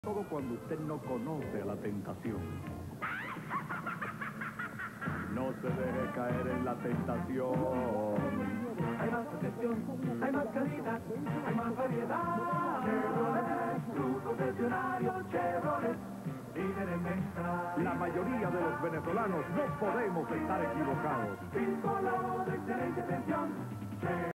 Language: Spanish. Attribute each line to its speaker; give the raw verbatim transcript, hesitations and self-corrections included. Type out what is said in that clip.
Speaker 1: Todo cuando usted no conoce la tentación. No se deje caer en la tentación.
Speaker 2: Hay más atención, hay más calidad, hay más variedad. Chevrolet, tu concesionario Chevrolet, líder en venta.
Speaker 1: La mayoría de los venezolanos no podemos estar equivocados.
Speaker 2: Sin color, excelente atención.